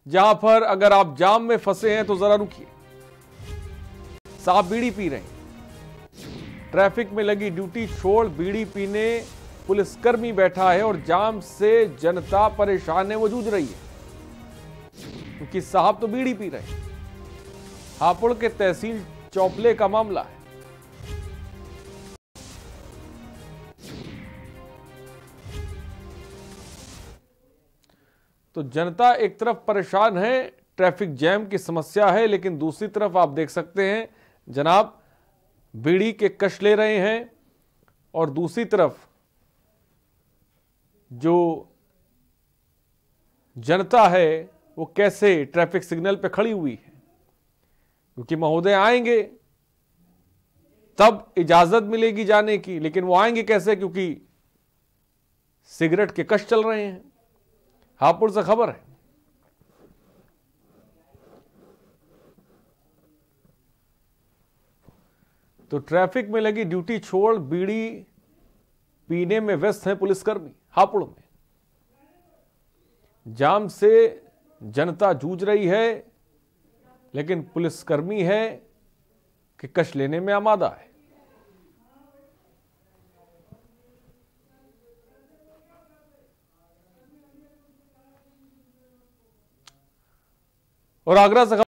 जहां पर अगर आप जाम में फंसे हैं तो जरा रुकिए। साहब बीड़ी पी रहे हैं, ट्रैफिक में लगी ड्यूटी छोड़ बीड़ी पीने पुलिसकर्मी बैठा है और जाम से जनता परेशान है, वो जूझ रही है क्योंकि साहब तो बीड़ी पी रहे हैं। हापुड़ के तहसील चौपले का मामला है। तो जनता एक तरफ परेशान है, ट्रैफिक जैम की समस्या है, लेकिन दूसरी तरफ आप देख सकते हैं जनाब बीड़ी के कश ले रहे हैं और दूसरी तरफ जो जनता है वो कैसे ट्रैफिक सिग्नल पे खड़ी हुई है, क्योंकि महोदय आएंगे तब इजाजत मिलेगी जाने की, लेकिन वो आएंगे कैसे, क्योंकि सिगरेट के कश चल रहे हैं। हापुड़ से खबर है। तो ट्रैफिक में लगी ड्यूटी छोड़ बीड़ी पीने में व्यस्त हैं पुलिसकर्मी। हापुड़ में जाम से जनता जूझ रही है, लेकिन पुलिसकर्मी है कि कश लेने में आमादा है। और आगरा से